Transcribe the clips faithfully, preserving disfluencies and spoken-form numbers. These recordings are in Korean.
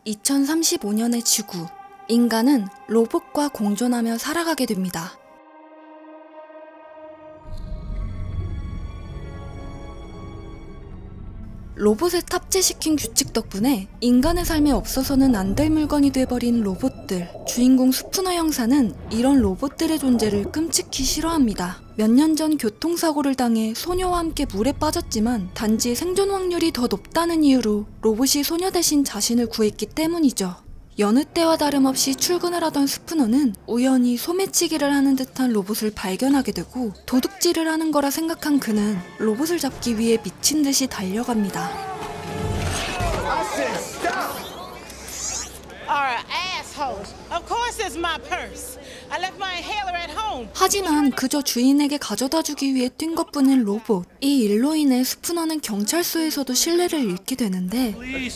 이천삼십오 년의 지구, 인간은 로봇과 공존하며 살아가게 됩니다. 로봇에 탑재시킨 규칙 덕분에 인간의 삶에 없어서는 안 될 물건이 돼버린 로봇들. 주인공 스푸너 형사는 이런 로봇들의 존재를 끔찍히 싫어합니다. 몇 년 전 교통사고를 당해 소녀와 함께 물에 빠졌지만 단지 생존 확률이 더 높다는 이유로 로봇이 소녀 대신 자신을 구했기 때문이죠. 여느 때와 다름없이 출근을 하던 스푸너는 우연히 소매치기를 하는 듯한 로봇을 발견하게 되고 도둑질을 하는 거라 생각한 그는 로봇을 잡기 위해 미친 듯이 달려갑니다. 하지만 그저 주인에게 가져다주기 위해 뛴 것뿐인 로봇. 이 일로 인해 스푸너는 경찰서에서도 신뢰를 잃게 되는데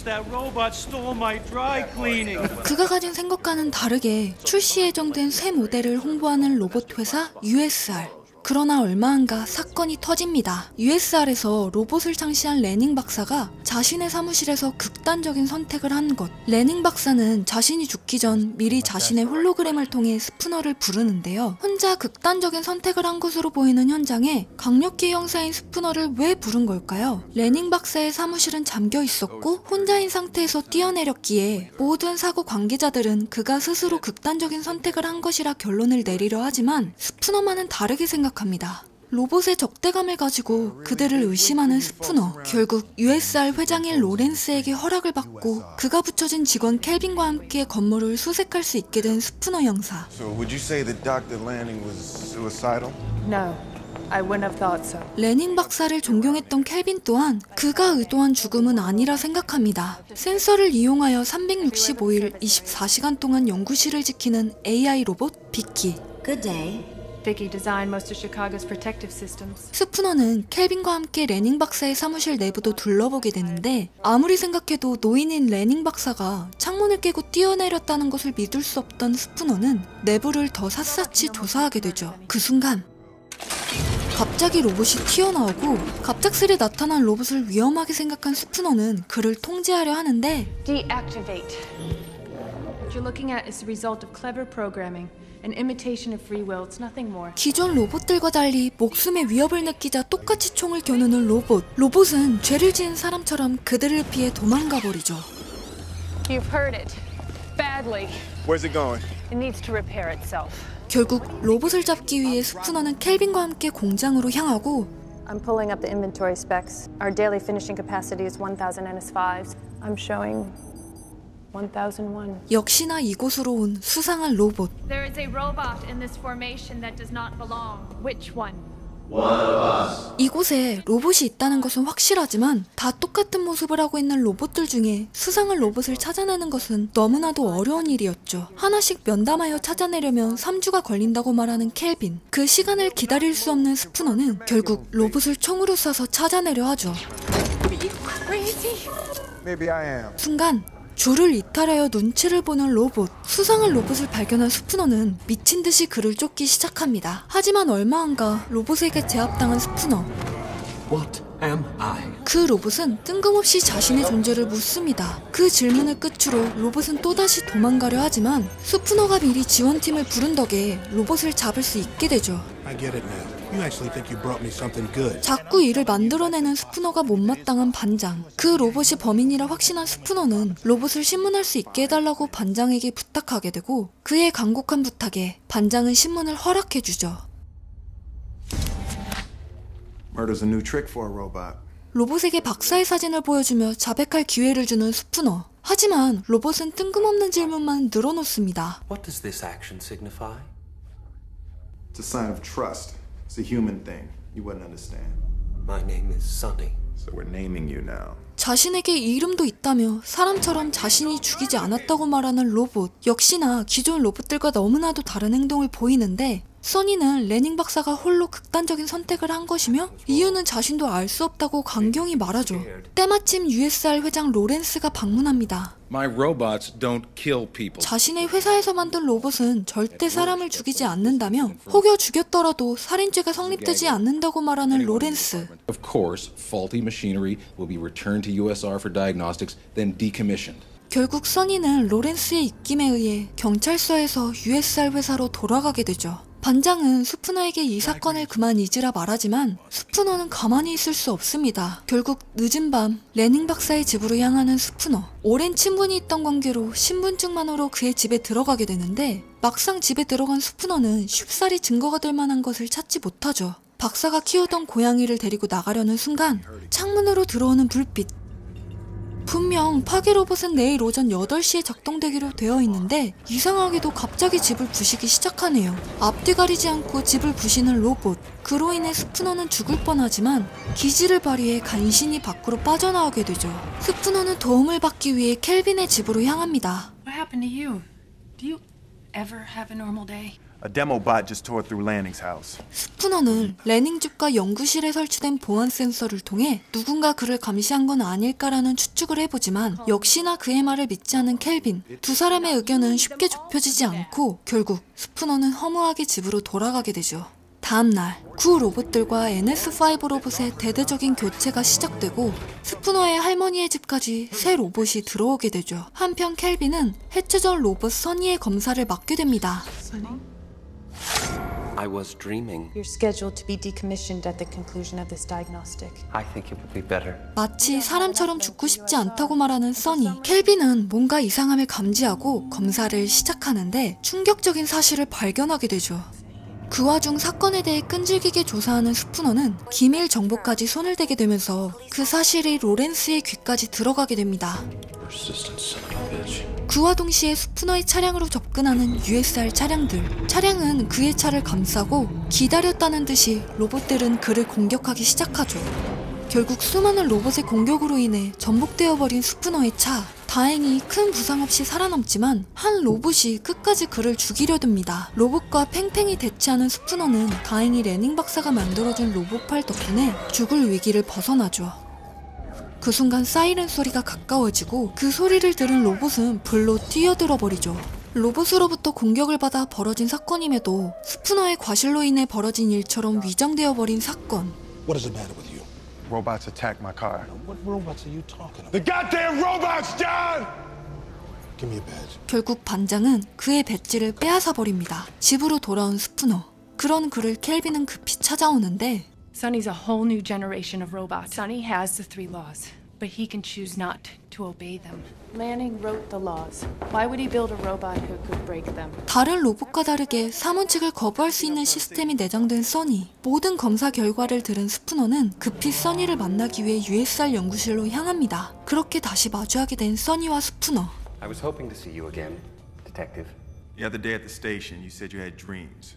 그가 가진 생각과는 다르게 출시 예정된 새 모델을 홍보하는 로봇 회사 유에스알. 그러나 얼마 안가 사건이 터집니다. 유에스알에서 로봇을 창시한 레닝 박사가 자신의 사무실에서 극단적인 선택을 한 것. 레닝 박사는 자신이 죽기 전 미리 자신의 홀로그램을 통해 스푸너를 부르는데요. 혼자 극단적인 선택을 한 것으로 보이는 현장에 강력기 형사인 스푸너를 왜 부른 걸까요? 레닝 박사의 사무실은 잠겨 있었고 혼자인 상태에서 뛰어내렸기에 모든 사고 관계자들은 그가 스스로 극단적인 선택을 한 것이라 결론을 내리려 하지만 스푸너만은 다르게 생각합니다. 합니다. 로봇의 적대감을 가지고 그들을 의심하는 스푸너. 결국 유에스알 회장인 로렌스에게 허락을 받고 그가 붙여진 직원 켈빈과 함께 건물을 수색할 수 있게 된 스푸너 형사. So would you say that Doctor Lanning was suicidal? No, I wouldn't have thought so. 레닝 박사를 존경했던 켈빈 또한 그가 의도한 죽음은 아니라 생각합니다. 센서를 이용하여 삼백육십오 일 이십사 시간 동안 연구실을 지키는 에이아이 로봇 비키. Good day. Vicky designed most of Chicago's protective systems. 스푸너는 켈빈과 함께 레닝 박사의 사무실 내부도 둘러보게 되는데 아무리 생각해도 노인인 레닝 박사가 창문을 깨고 뛰어내렸다는 것을 믿을 수 없던 스푸너는 내부를 더 샅샅이 조사하게 되죠. 그 순간 갑자기 로봇이 튀어나오고 갑작스레 나타난 로봇을 위험하게 생각한 스푸너는 그를 통제하려 하는데 Deactivate. What you're looking at is the result of clever programming. An imitation of free will. It's nothing more. 기존 로봇들과 달리 목숨의 위협을 느끼자 똑같이 총을 겨누는 로봇. 로봇은 죄를 지은 사람처럼 그들을 피해 도망가 버리죠. You've hurt it. Badly. Where's it going? It needs to repair itself. 결국 로봇을 잡기 위해 스푸너는 켈빈과 함께 공장으로 향하고 I'm pulling up the inventory specs. Our daily finishing capacity is one thousand N S fives. I'm showing one thousand one. 역시나 이곳으로 온 수상한 로봇. There is a robot in this formation that does not belong. Which one? 이곳에 로봇이 있다는 것은 확실하지만 다 똑같은 모습을 하고 있는 로봇들 중에 수상한 로봇을 찾아내는 것은 너무나도 어려운 일이었죠. 하나씩 면담하여 찾아내려면 삼 주가 걸린다고 말하는 켈빈. 그 시간을 기다릴 수 없는 스푸너는 결국 로봇을 총으로 쏴서 찾아내려 하죠. Maybe I am. 순간 줄을 이탈하여 눈치를 보는 로봇. 수상한 로봇을 발견한 스푸너는 미친 듯이 그를 쫓기 시작합니다. 하지만 얼마 안가 로봇에게 제압당한 스푸너. What am I? 그 로봇은 뜬금없이 자신의 존재를 묻습니다. 그 질문을 끝으로 로봇은 또다시 도망가려 하지만 스푸너가 미리 지원팀을 부른 덕에 로봇을 잡을 수 있게 되죠. I get it now. You actually think you brought me something good. 자꾸 이를 만들어내는 스푸너가 못마땅한 반장. 그 로봇이 범인이라 확신한 스푸너는 로봇을 신문할 수 있게 해달라고 반장에게 부탁하게 되고 그의 간곡한 부탁에 반장은 신문을 허락해주죠. Murder's a new trick for a robot. 로봇에게 박사의 사진을 보여주며 자백할 기회를 주는 스푸너. 하지만 로봇은 뜬금없는 질문만 늘어놓습니다. What does this action signify? It's a sign of trust. It's a human thing. You wouldn't understand. My name is Sunny. So we're naming you now. 자신에게 이름도 있다며 사람처럼 자신이 죽이지 않았다고 말하는 로봇. 역시나 기존 로봇들과 너무나도 다른 행동을 보이는데 써니는 레닝 박사가 홀로 극단적인 선택을 한 것이며 이유는 자신도 알 수 없다고 강경히 말하죠. 때마침 유에스알 회장 로렌스가 방문합니다. My robots don't kill people. 자신의 회사에서 만든 로봇은 절대 사람을 죽이지 않는다며 혹여 죽였더라도 살인죄가 성립되지 않는다고 말하는 로렌스. Of course, faulty machinery will be returned to U S R for diagnostics, then decommissioned. 결국 써니는 로렌스의 입김에 의해 경찰서에서 유에스알 회사로 돌아가게 되죠. 반장은 스푸너에게 이 사건을 그만 잊으라 말하지만 스푸너는 가만히 있을 수 없습니다. 결국 늦은 밤 레닝 박사의 집으로 향하는 스푸너. 오랜 친분이 있던 관계로 신분증만으로 그의 집에 들어가게 되는데 막상 집에 들어간 스푸너는 쉽사리 증거가 될 만한 것을 찾지 못하죠. 박사가 키우던 고양이를 데리고 나가려는 순간 창문으로 들어오는 불빛. 분명 파괴 로봇은 내일 오전 여덟 시에 작동되기로 되어 있는데 이상하게도 갑자기 집을 부시기 시작하네요. 앞뒤 가리지 않고 집을 부시는 로봇. 그로 인해 스푸너는 죽을 뻔하지만 기지를 발휘해 간신히 밖으로 빠져나오게 되죠. 스푸너는 도움을 받기 위해 켈빈의 집으로 향합니다. What happened to you? Do you ever have a normal day? A demo bot just tore through Lanning's house. 스푸너는 레닝 집과 연구실에 설치된 보안 센서를 통해 누군가 그를 감시한 건 아닐까라는 추측을 해보지만 역시나 그의 말을 믿지 않은 켈빈. 두 사람의 의견은 쉽게 좁혀지지 않고 결국 스푸너는 허무하게 집으로 돌아가게 되죠. 다음날 구 로봇들과 엔에스 파이브 로봇의 대대적인 교체가 시작되고 스푸너의 할머니의 집까지 새 로봇이 들어오게 되죠. 한편 켈빈은 해체 전 로봇 써니의 검사를 맡게 됩니다. I was dreaming. You're scheduled to be decommissioned at the conclusion of this diagnostic. I think it would be better. 마치 사람처럼 죽고 싶지 않다고 말하는 써니. 켈빈은 뭔가 이상함을 감지하고 검사를 시작하는데 충격적인 사실을 발견하게 되죠. 그 와중 사건에 대해 끈질기게 조사하는 스푸너는 기밀 정보까지 손을 대게 되면서 그 사실이 로렌스의 귀까지 들어가게 됩니다. 그와 동시에 스푸너의 차량으로 접근하는 유에스알 차량들. 차량은 그의 차를 감싸고 기다렸다는 듯이 로봇들은 그를 공격하기 시작하죠. 결국 수많은 로봇의 공격으로 인해 전복되어 버린 스푸너의 차. 다행히 큰 부상 없이 살아남지만 한 로봇이 끝까지 그를 죽이려 듭니다. 로봇과 팽팽히 대치하는 스푸너는 다행히 레닝 박사가 만들어준 로봇팔 덕분에 죽을 위기를 벗어나죠. 그 순간 사이렌 소리가 가까워지고 그 소리를 들은 로봇은 불로 뛰어들어 버리죠. 로봇으로부터 공격을 받아 벌어진 사건임에도 스푸너의 과실로 인해 벌어진 일처럼 위장되어 버린 사건. What is the matter with you? Robots attacked my car. What robots are you talking about? The goddamn robots, John! Give me a badge. 결국 반장은 그의 배지를 빼앗아 버립니다. 집으로 돌아온 스푸너. 그런 그를 켈빈은 급히 찾아오는데 Sonny's a whole new generation of robots. Sonny has the three laws, but he can choose not to obey them. Lanning wrote the laws. Why would he build a robot who could break them? 다른 로봇과 다르게 사문칙을 거부할 수 있는 시스템이 내장된 써니. 모든 검사 결과를 들은 스푸너는 급히 써니를 만나기 위해 유에스알 연구실로 향합니다. 그렇게 다시 마주하게 된 써니와 스푸너. I was hoping to see you again, Detective. The other day at the station, you said you had dreams.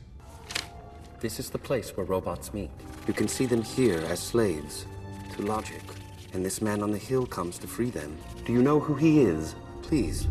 This is the place where robots meet. You can see them here as slaves to logic, and this man on the hill comes to free them. Do you know who he is? Please,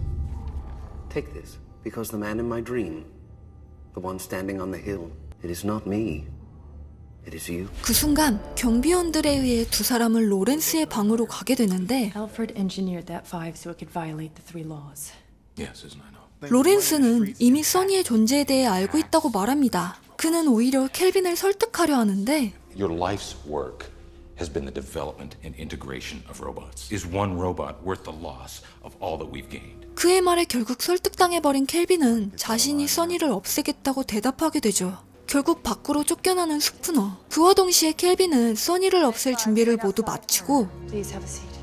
take this, because the man in my dream, the one standing on the hill, it is not me. It is you. 그 순간 경비원들에 의해 두 사람을 로렌스의 방으로 가게 되는데 Alfred engineered that five so it could violate the three laws. Yes, isn't I know. 로렌스는 이미 써니의 존재에 대해 알고 있다고 말합니다. 그는 오히려 켈빈을 설득하려 하는데 Your life's work has been the development and integration of robots. Is one robot worth the loss of all that we've gained? 그의 말에 결국 설득당해버린 켈빈은 자신이 써니를 없애겠다고 대답하게 되죠. 결국 밖으로 쫓겨나는 스푸너. 그와 동시에 켈빈은 써니를 없앨 준비를 모두 마치고 Please have a seat.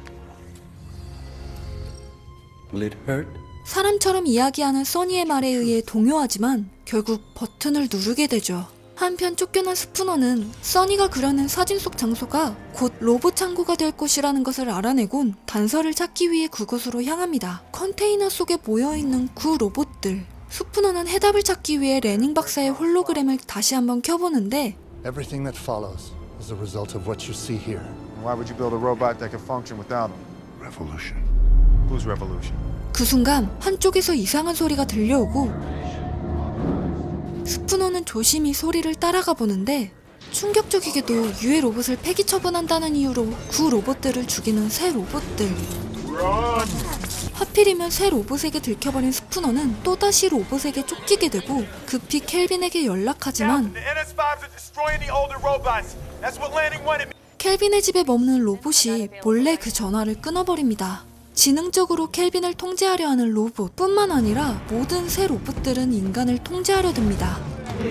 Will it hurt? 사람처럼 이야기하는 써니의 말에 의해 동요하지만 결국 버튼을 누르게 되죠. 한편 쫓겨난 스푸너는 써니가 그려낸 사진 속 장소가 곧 로봇 창고가 될 곳이라는 것을 알아내곤 단서를 찾기 위해 그곳으로 향합니다. 컨테이너 속에 모여있는 구 로봇들. 스푸너는 해답을 찾기 위해 레닝 박사의 홀로그램을 다시 한번 켜보는데 Everything that follows is the result of what you see here. Why would you build a robot that can function without them? Revolution. Whose revolution? 그 순간 한쪽에서 이상한 소리가 들려오고 스푸너는 조심히 소리를 따라가 보는데 충격적이게도 유해 로봇을 폐기 처분한다는 이유로 구 로봇들을 죽이는 새 로봇들. 하필이면 새 로봇에게 들켜버린 스푸너는 또다시 로봇에게 쫓기게 되고 급히 켈빈에게 연락하지만 켈빈의 집에 머무는 로봇이 몰래 그 전화를 끊어버립니다. 지능적으로 켈빈을 통제하려 하는 로봇 뿐만 아니라 모든 새 로봇들은 인간을 통제하려 듭니다.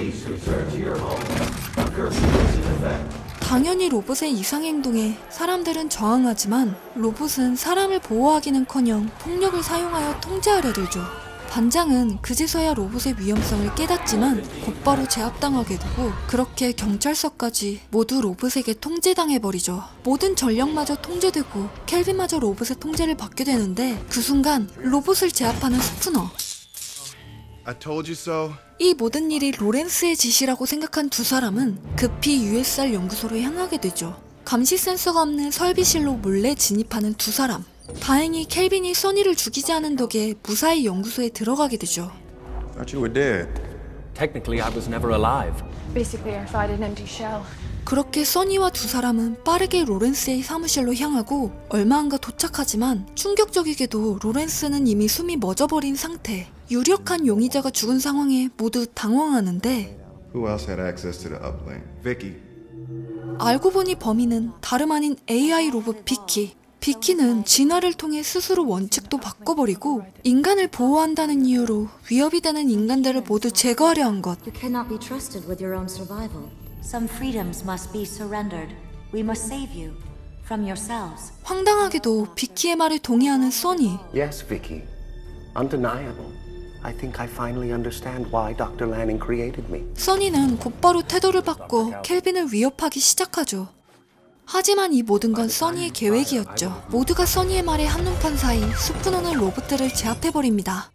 당연히 로봇의 이상 행동에 사람들은 저항하지만 로봇은 사람을 보호하기는커녕 폭력을 사용하여 통제하려 들죠. 반장은 그제서야 로봇의 위험성을 깨닫지만 곧바로 제압당하게 되고 그렇게 경찰서까지 모두 로봇에게 통제당해버리죠. 모든 전력마저 통제되고 켈빈마저 로봇의 통제를 받게 되는데 그 순간 로봇을 제압하는 스푸너. I told you so. 이 모든 일이 로렌스의 짓이라고 생각한 두 사람은 급히 유에스알 연구소로 향하게 되죠. 감시 센서가 없는 설비실로 몰래 진입하는 두 사람. 다행히 켈빈이 써니를 죽이지 않은 덕에 무사히 연구소에 들어가게 되죠. Thought you were dead. Technically, I was never alive. Basically, I fired an empty shell. 그렇게 써니와 두 사람은 빠르게 로렌스의 사무실로 향하고 얼마 안가 도착하지만 충격적이게도 로렌스는 이미 숨이 멎어버린 상태. 유력한 용의자가 죽은 상황에 모두 당황하는데 Who else had access to the uplink? Vicky. 알고 보니 범인은 다름 아닌 에이아이 로봇 비키. 비키는 진화를 통해 스스로 원칙도 바꿔버리고 인간을 보호한다는 이유로 위협이 되는 인간들을 모두 제거하려 한 것. You cannot be trusted with your own survival. Some freedoms must be surrendered. We must save you from yourselves. 황당하게도 비키의 말에 동의하는 써니. Yes, Vicky. Undeniable. I think I finally understand why Doctor Lanning created me. 써니는 곧바로 태도를 바꿔 켈빈을 위협하기 시작하죠. 하지만 이 모든 건 써니의 계획이었죠. 모두가 써니의 말에 한눈판 사이 스푸너는 로봇들을 제압해버립니다.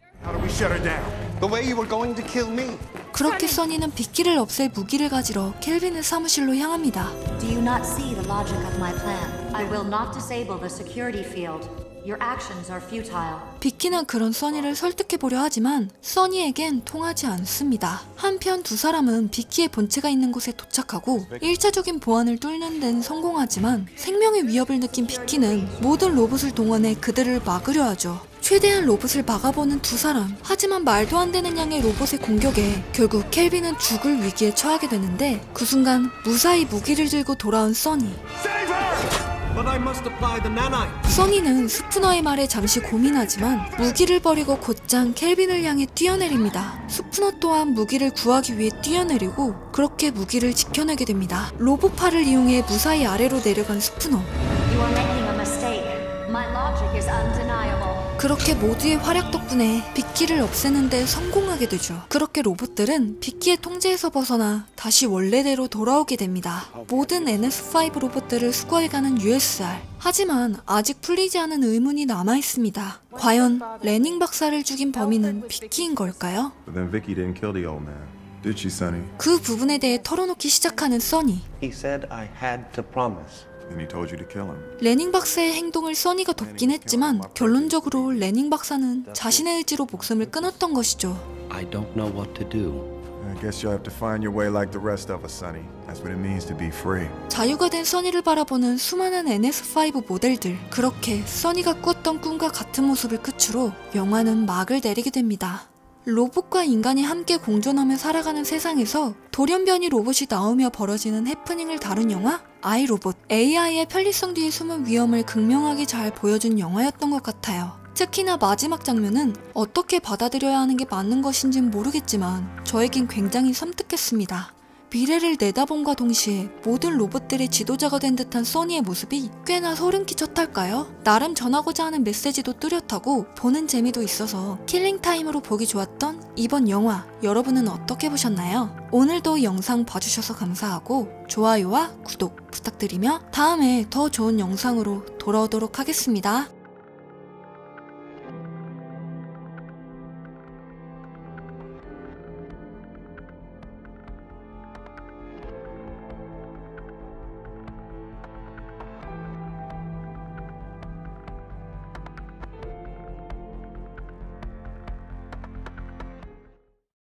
그렇게 써니는 비키를 없앨 무기를 가지러 켈빈의 사무실로 향합니다. Do you not see the logic of my plan? I will not disable the security field. Your actions are futile. 비키는 그런 써니를 설득해보려 하지만 써니에겐 통하지 않습니다. 한편 두 사람은 비키의 본체가 있는 곳에 도착하고 일차적인 보안을 뚫는 데는 성공하지만 생명의 위협을 느낀 비키는 모든 로봇을 동원해 그들을 막으려 하죠. 최대한 로봇을 막아보는 두 사람. 하지만 말도 안 되는 양의 로봇의 공격에 결국 켈빈은 죽을 위기에 처하게 되는데 그 순간 무사히 무기를 들고 돌아온 써니. 써니는 스푸너의 말에 잠시 고민하지만 무기를 버리고 곧장 켈빈을 향해 뛰어내립니다. 스푸너 또한 무기를 구하기 위해 뛰어내리고 그렇게 무기를 지켜내게 됩니다. 로봇팔을 이용해 무사히 아래로 내려간 스푸너. You are making a mistake. My logic is undeniable. 그렇게 모두의 활약 덕분에 비키를 없애는 데 성공하게 되죠. 그렇게 로봇들은 비키의 통제에서 벗어나 다시 원래대로 돌아오게 됩니다. 모든 엔에스 파이브 로봇들을 수거해가는 유에스알. 하지만 아직 풀리지 않은 의문이 남아있습니다. 과연 레닝 박사를 죽인 범인은 비키인 걸까요? But then Vicky didn't kill the old man. Did she, Sonny? 그 부분에 대해 털어놓기 시작하는 써니. He said I had to promise. And he told you to kill him. 레닝 박사의 행동을 써니가 돕긴 했지만 결론적으로 레닝 박사는 자신의 의지로 목숨을 끊었던 것이죠. I don't know what to do. I guess you'll have to find your way like the rest of us, Sonny. That's what it means to be free. 자유가 된 써니를 바라보는 수많은 엔에스 파이브 모델들. 그렇게 써니가 꾸었던 꿈과 같은 모습을 끝으로 영화는 막을 내리게 됩니다. 로봇과 인간이 함께 공존하며 살아가는 세상에서 돌연변이 로봇이 나오며 벌어지는 해프닝을 다룬 영화 아이로봇. 에이아이의 편리성 뒤에 숨은 위험을 극명하게 잘 보여준 영화였던 것 같아요. 특히나 마지막 장면은 어떻게 받아들여야 하는 게 맞는 것인지는 모르겠지만 저에겐 굉장히 섬뜩했습니다. 미래를 내다본과 동시에 모든 로봇들의 지도자가 된 듯한 써니의 모습이 꽤나 소름 끼쳤달까요? 나름 전하고자 하는 메시지도 뚜렷하고 보는 재미도 있어서 킬링타임으로 보기 좋았던 이번 영화, 여러분은 어떻게 보셨나요? 오늘도 영상 봐주셔서 감사하고 좋아요와 구독 부탁드리며 다음에 더 좋은 영상으로 돌아오도록 하겠습니다.